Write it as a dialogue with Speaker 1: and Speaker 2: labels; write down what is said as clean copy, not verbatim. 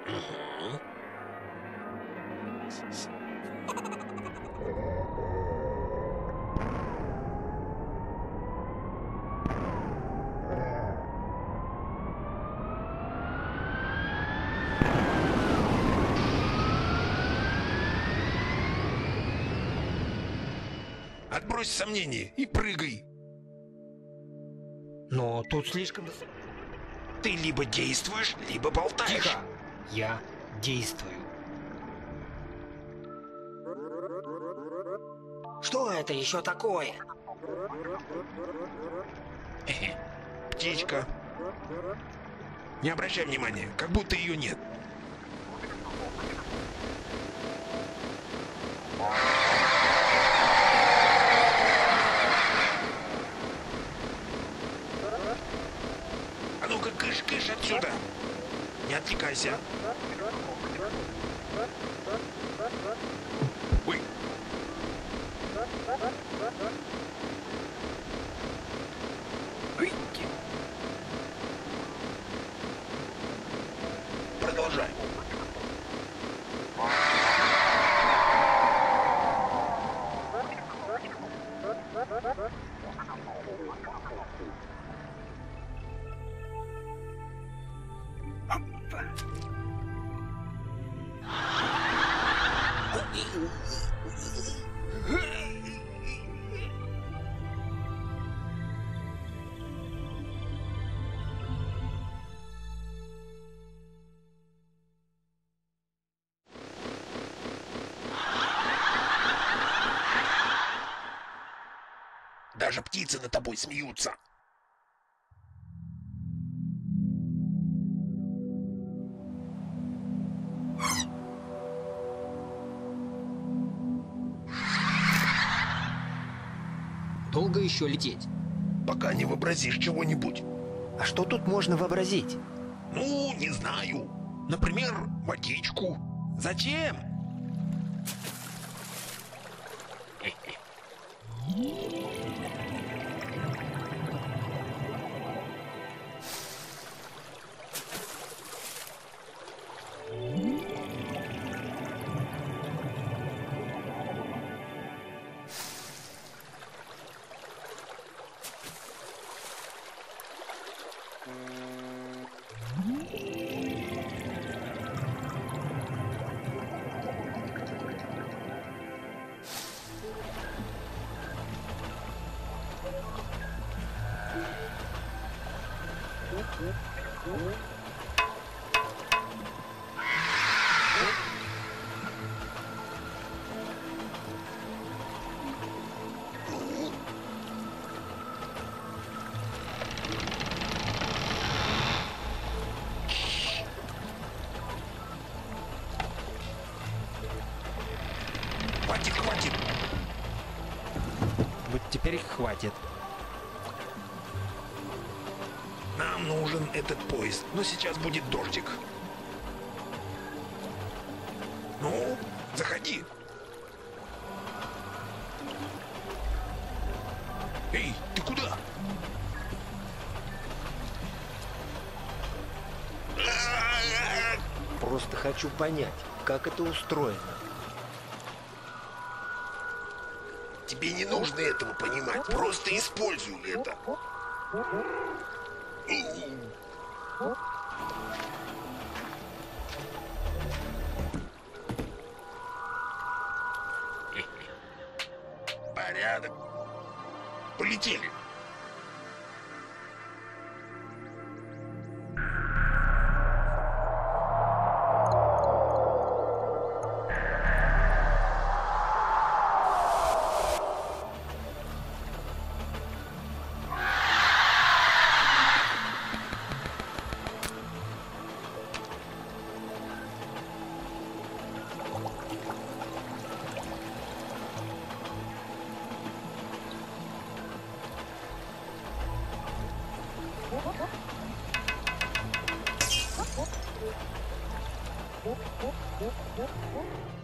Speaker 1: Мгм. Отбрось сомнения и прыгай.
Speaker 2: Но тут слишком...
Speaker 1: Ты либо действуешь, либо болтаешь.
Speaker 2: Тихо! Я действую. Что это еще такое?
Speaker 1: Хе-хе. Птичка. Не обращай внимания, как будто ее нет. А ну-ка, кыш-кыш отсюда. Не отвлекайся. Ой. Ой. Продолжай. Даже птицы над тобой смеются.
Speaker 2: Долго еще лететь?
Speaker 1: Пока не вообразишь чего-нибудь.
Speaker 3: А что тут можно вообразить?
Speaker 1: Ну, не знаю. Например, водичку.
Speaker 3: Зачем?
Speaker 1: Хватит, хватит.
Speaker 3: Вот теперь хватит.
Speaker 1: Нам нужен этот поезд, но сейчас будет дождик. Ну, заходи. Эй, ты куда?
Speaker 3: Просто хочу понять, как это устроено.
Speaker 1: Тебе не нужно этого понимать, просто используй это. Порядок. Полетели.
Speaker 4: Оп, оп, оп, оп, оп.